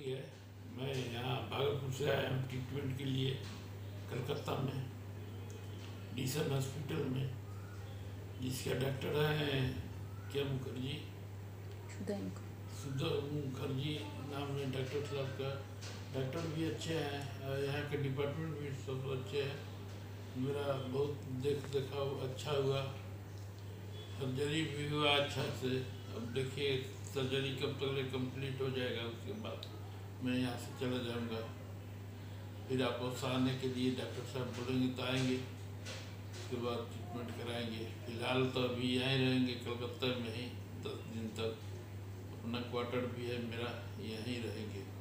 है। मैं यहाँ भागलपुर से आया हूँ ट्रीटमेंट के लिए कलकत्ता में DESUN हॉस्पिटल में, जिसका डॉक्टर है क्या मुखर्जी, सुदय मुखर्जी नाम है डॉक्टर साहब का। डॉक्टर भी अच्छे हैं और यहाँ के डिपार्टमेंट भी सब अच्छे हैं। मेरा बहुत देखाव अच्छा हुआ, सर्जरी भी हुआ अच्छा से। अब देखिए सर्जरी कब तक कंप्लीट हो जाएगा, उसके बाद मैं यहाँ से चला जाऊँगा। फिर वापस आने के लिए डॉक्टर साहब बोलेंगे तो आएंगे, उसके बाद ट्रीटमेंट कराएंगे। फिलहाल तो अभी यहीं रहेंगे कलकत्ता में ही 10 दिन तक। अपना क्वार्टर भी है मेरा, यहीं रहेंगे।